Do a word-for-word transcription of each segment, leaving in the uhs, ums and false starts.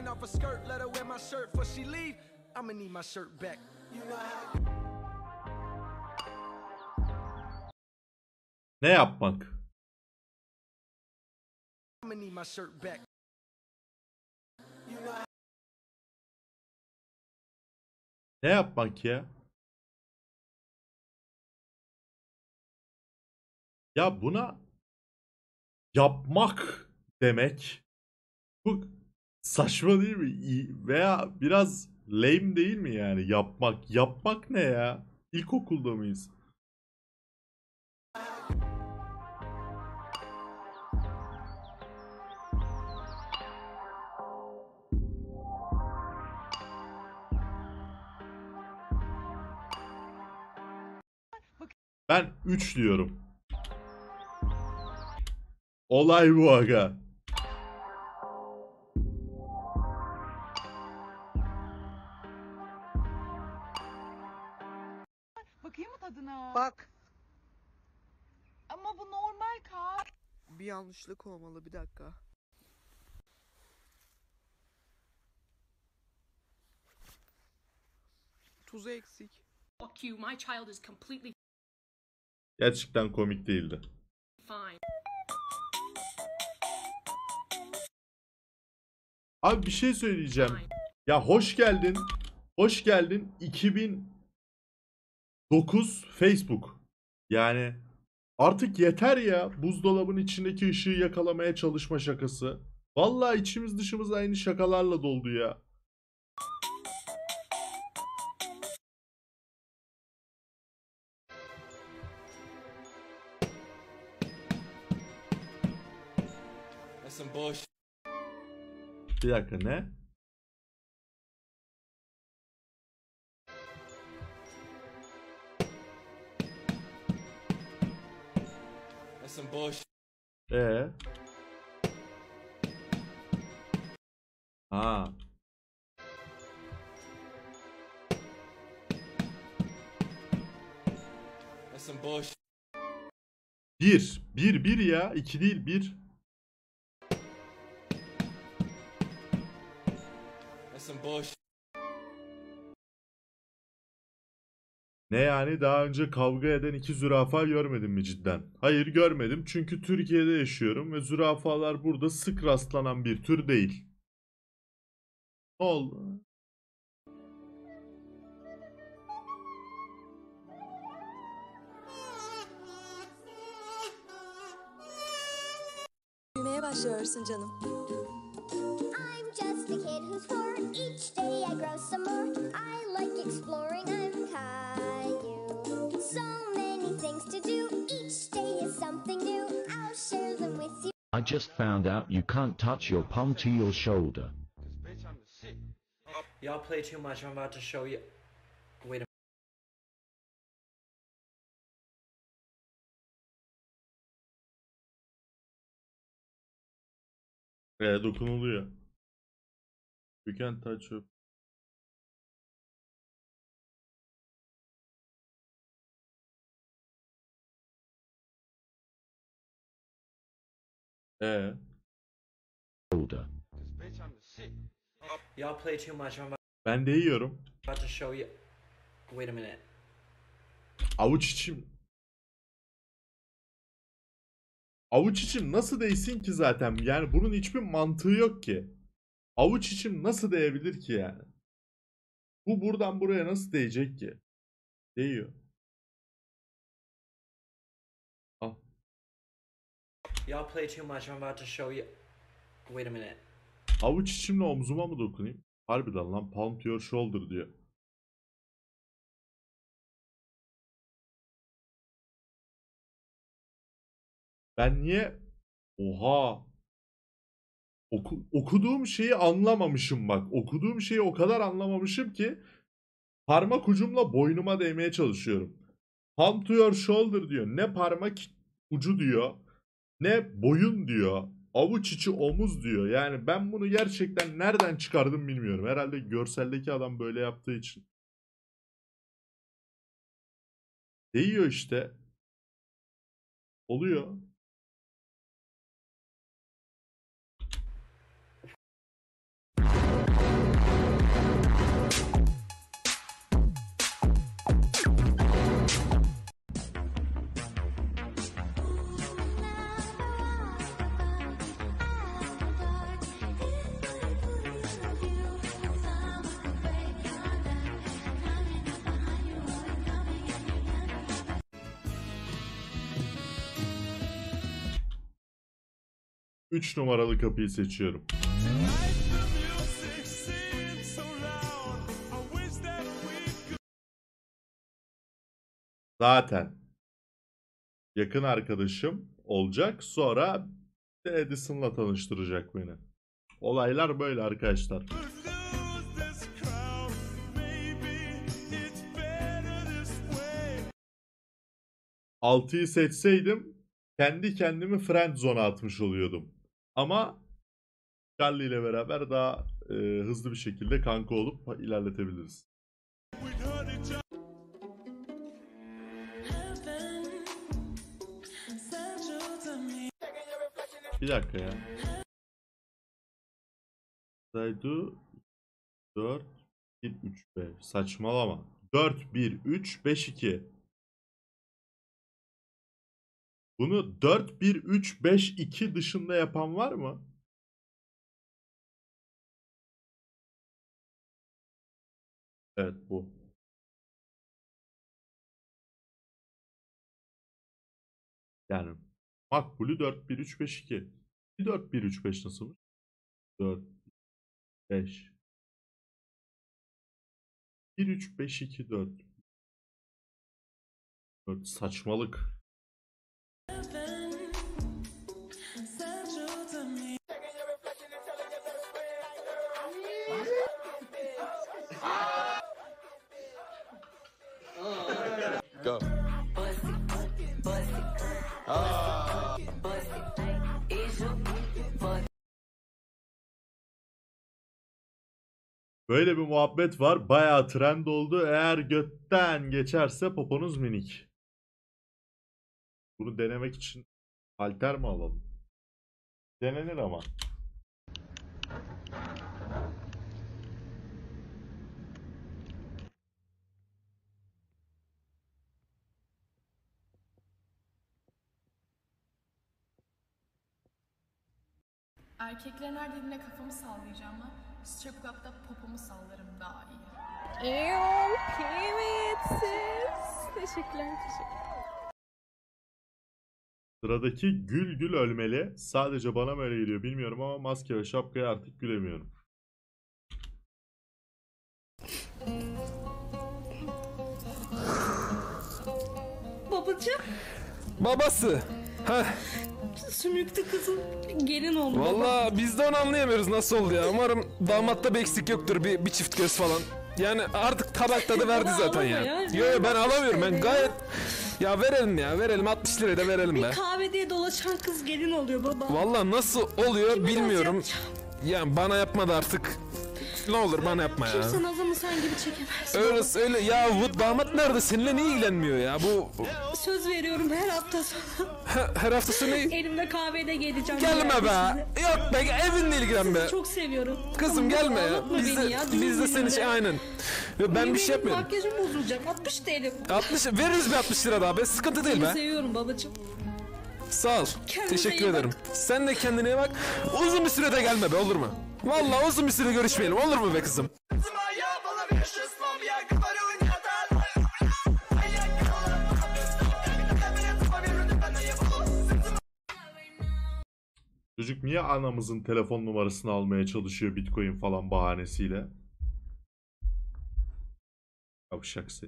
Skirt off a skirt, let her wear my shirt before she leave. I'ma need my shirt back. You know how. Ne yapmak? I'ma need my shirt back. You know how. Ne yapmak ya? Ya buna yapmak demek bu saçma değil mi? İyi- Veya biraz lame değil mi yani? Yapmak. Yapmak ne ya? İlkokulda mıyız? Ben üç diyorum. Olay bu aga. Bakayım mı tadına? Bak. Ama bu normal kar. Bir yanlışlık olmalı, bir dakika. Tuzu eksik. Fuck you, my child is completely Gerçekten komik değildi. fine. Abi bir şey söyleyeceğim. Ya hoş geldin. Hoş geldin iki bin dokuz Facebook. Yani artık yeter ya buzdolabının içindeki ışığı yakalamaya çalışma şakası. Vallahi içimiz dışımız aynı şakalarla doldu ya. That's some bullshit. Bir dakika ne? That's some bullshit. Ee? Ha. That's some bullshit. Bir. Bir bir ya. İki değil bir. That's some bullshit. Ne yani daha önce kavga eden iki zürafa görmedim mi cidden? Hayır görmedim çünkü Türkiye'de yaşıyorum ve zürafalar burada sık rastlanan bir tür değil. Ne oldu? Büyümeye başlıyorsun canım. I'm just a kid who's four. Each day I grow some more. I like exploring. I'm Caillou. So many things to do. Each day is something new. I'll share them with you. I just found out you can't touch your palm to your shoulder. Y'all play too much. I'm about to show you. Wait a E, dokunuluyor. You can touch your... E. Shoulder. Y'all play too much. I'm Ben de yiyorum. about to show you. Wait a minute. Avuç içim. Avuç içim nasıl değsin ki zaten? Yani bunun hiçbir mantığı yok ki. Avuç içim nasıl değebilir ki yani? Bu buradan buraya nasıl değecek ki? Değiyor. Al. Y'all play too much. I'm about to show you. Wait a minute. Avuç içimle omzuma mı dokunayım? Harbiden lan palm to your shoulder diyor. Ben niye? Oha. Oku, okuduğum şeyi anlamamışım bak. Okuduğum şeyi o kadar anlamamışım ki parmak ucumla boynuma değmeye çalışıyorum. Palm to your shoulder diyor. Ne parmak ucu diyor. Ne boyun diyor. Avuç içi omuz diyor. Yani ben bunu gerçekten nereden çıkardım bilmiyorum. Herhalde görseldeki adam böyle yaptığı için. Değiyor işte. Oluyor. üç numaralı kapıyı seçiyorum. Zaten yakın arkadaşım olacak. Sonra Edison'la tanıştıracak beni. Olaylar böyle arkadaşlar. altıyı seçseydim kendi kendimi friend zone'a atmış oluyordum. Ama Charlie ile beraber daha e, hızlı bir şekilde kanka olup ilerletebiliriz. Bir dakika ya. Saydu dört bir üç beş. Saçmalama. dört bir üç beş iki. Bunu dört bir üç beş iki dışında yapan var mı? Evet bu. Yani makbulü dört bir üç beş iki. Bir dört bir üç beş nasıl? dört beş bir üç beş iki dört. dört saçmalık. Go. Böyle bir muhabbet var. Bayağı trend oldu. Eğer götten geçerse poponuz minik. Bunu denemek için halter mi alalım? Denenir ama. Erkeklerin her dediğine kafamı sallayacağım ama strip club'da popomu sallarım daha iyi. Eee, kıymetsiz. Teşekkürler, teşekkürler. Sıradaki gül gül ölmeli. Sadece bana mı öyle geliyor bilmiyorum ama maske ve şapkaya artık gülemiyorum. Babacığım. Babası. Heh. Sümüklü kızım gelin oldu. Vallahi biz de onu anlayamıyoruz nasıl oldu ya. Umarım damatta bir eksik yoktur, bir, bir çift göz falan. Yani artık tabak tadı verdi zaten ya. Yo yo ben alamıyorum, ben gayet... Ya verelim ya, verelim, altmış liraya da verelim be. Bir kahve diye dolaşan kız gelin oluyor baba. Vallahi nasıl oluyor bilmiyorum. Yani bana yapmadı artık. Ne olur bana yapma ya. Kimse nazımı sen gibi çekemez. Öyle öyle ya, bu damat nerede, seninle niye ilgilenmiyor ya bu? Söz veriyorum her hafta sonu. Her, her hafta sonu Elimde kahvede geleceğim. Gelme be. Yok be, evinle ilgilen be. Sizi çok seviyorum. Kızım Ama gelme ya. Biz de, ya, biz de seni şey aynen. Ben benim bir şey yapmıyorum. Makyajım bozulacak. altmış T L. altmış veririz bir altmış lira daha be. Sıkıntı değil Seni be. seviyorum babacığım. Sağ ol. Kendine Teşekkür iyi ederim. bak. Sen de kendine iyi bak. Uzun bir sürede gelme be, olur mu? Vallahi uzun bir süre görüşmeyelim, olur mu be kızım? Çocuk niye anamızın telefon numarasını almaya çalışıyor Bitcoin falan bahanesiyle? Yavşak seni.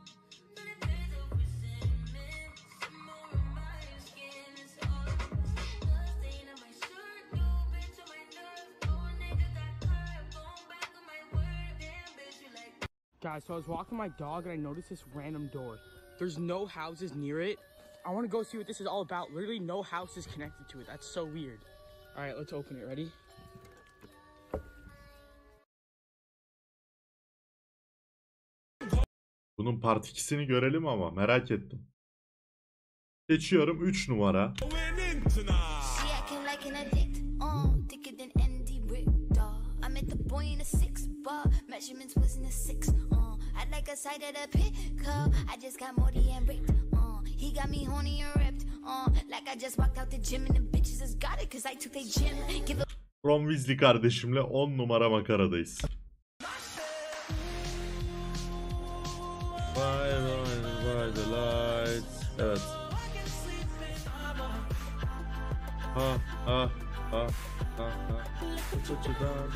Guys, so I was walking my dog and I noticed this random door. There's no houses near it. I want to go see what this is all about. Literally no house is connected to it. That's so weird. All right, let's open it. Ready? Bunun part ikisini görelim ama merak ettim. Seçiyorum üç numara. Ron Weasley kardeşimle on numara makaradayız. By the, by the lights. Evet. Ha ha Ha, ha, ha. Çaçadan.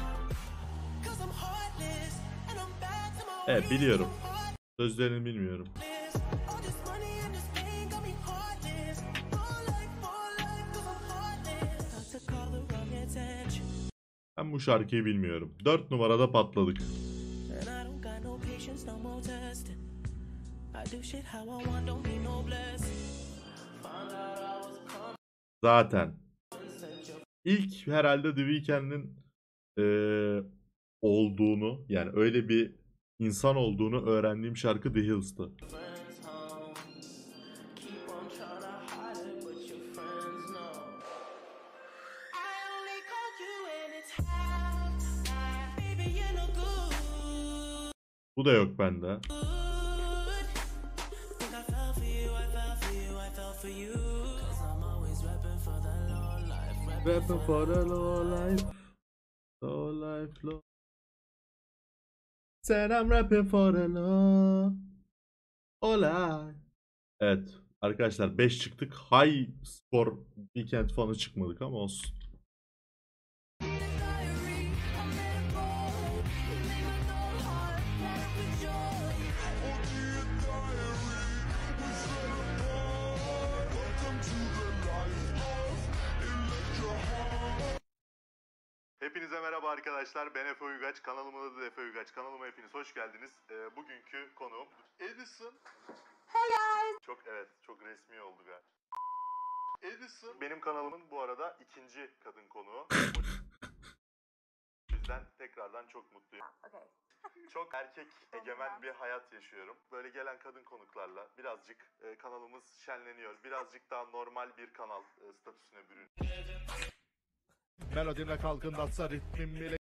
Evet biliyorum. Sözlerini bilmiyorum. Ben bu şarkıyı bilmiyorum. dört numarada patladık. Zaten. İlk herhalde The Weeknd'in ee, olduğunu, yani öyle bir insan olduğunu öğrendiğim şarkı The Hills'tı. Bu da yok bende. Rapping for the low life. Low life, low. Said I'm rapping for the low. Olay. Evet. Arkadaşlar beş çıktık. High score Weekend fanı çıkmadık ama olsun. Hepinize merhaba arkadaşlar, ben Efe Uygaç, kanalımın adı da Efe Uygaç, kanalıma hepiniz hoş geldiniz. Ee, bugünkü konuğum Edison. Hello. Çok evet, çok resmi oldu galiba. Edison benim kanalımın bu arada ikinci kadın konuğu. O yüzden tekrardan çok mutluyum. Okay. Çok erkek egemen bir hayat yaşıyorum. Böyle gelen kadın konuklarla birazcık e, kanalımız şenleniyor. Birazcık daha normal bir kanal e, statüsüne bürünüyor. Melodimle kalkın datsa ritmim bile